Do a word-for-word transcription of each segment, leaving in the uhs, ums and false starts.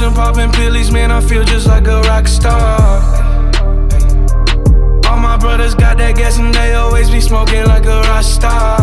hoes and popping pillies, man, I feel just like a rock star. All my brothers got that gas and they always be smoking like a rock star.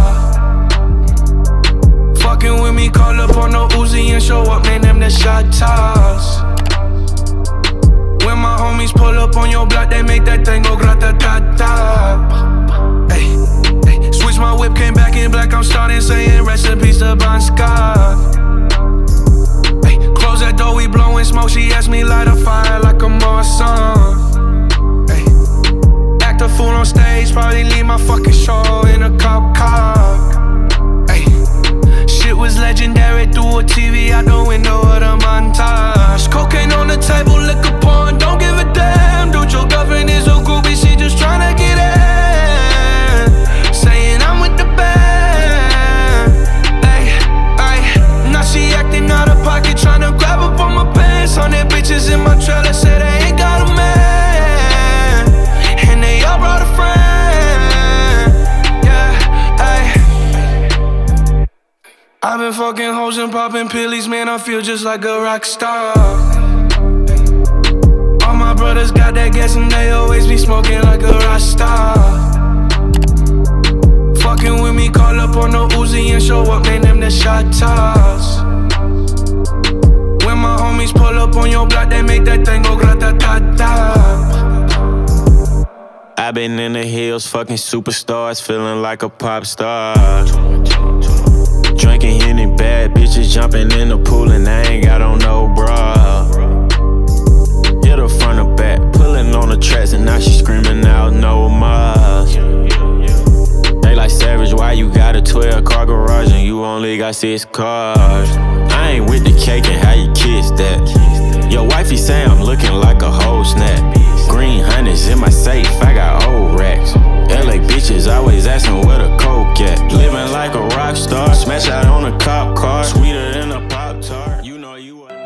Fucking with me, call up on no Uzi and show up, man, them the shot toss. When my homies pull up on your block, they make that thing go grata-ta-ta. Ay, ay. Switch my whip, came back in black, I'm starting saying recipes to Bon Scott. Ay, close that door, we blowing smoke, she asked me light a fire like a Marsan. Ay, act a fool on stage, probably leave my fucking show in a cop car. Ay, shit was legendary through a T V out the window of the montage. Cocaine on the table, liquor porn, don't give a damn. Dude, your girlfriend is a groupie, she just tryna get in. Saying I'm with the band. Ay, ay. Now she acting out of pocket, tryna grab up on my pants. Hundred bitches in my trailer, say they ain't got a man, and they all brought a friend. Yeah, ay. I've been fucking hoes and popping pillies, man, I feel just like a rock star. All my brothers got that gas and they always be smoking like a rock star. Fucking with me, call up on no Uzi and show up, man, them the shot toss. When my homies pull up on your block, they make that thing go grata-ta-ta. I've been in the hills, fucking superstars, feeling like a pop star. Drinking Henny, bad bitches jumping in the pool and I ain't got on no bra. Hit her front or back, pulling on the tracks and now she screaming out no more. They like Savage, why you got a twelve car garage and you only got six cars? I ain't with the cake and how you kiss that. Your wifey say I'm looking like a whole snap. Green hundreds in my safe, I got old racks. L A bitches always asking where the coke at. Living like a rock star, smash out on a cop car, sweeter than a Pop-Tart. You know you are.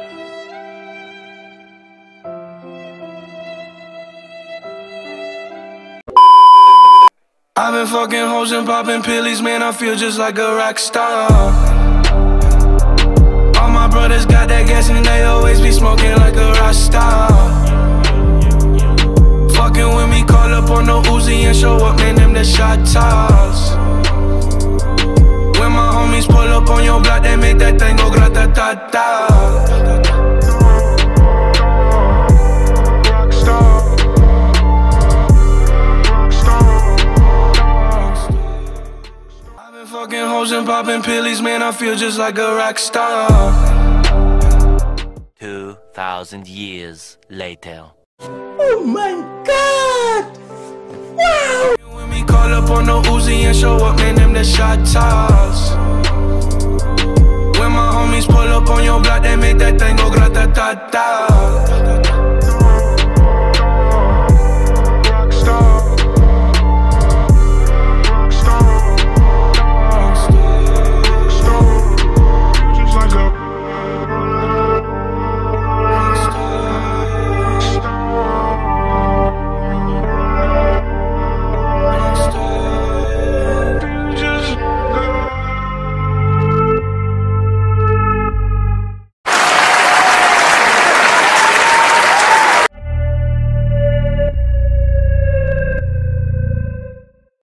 I've been fucking hoes and popping pillies, man, I feel just like a rock star. All my brothers got that gas and they always be smoking like a rock star. Fucking with me, call up on no Uzi and show up, man, them the shot toss. When my homies pull up on your block, they make that thing go grata-ta-ta. Fucking hoes and popping pillies, man, I feel just like a rock star. Two thousand years later. Oh my God! Wow! When we call up on no Uzi and show up, man, them the shot toss. When my homies pull up on your block, they make that thing go grata-ta-ta.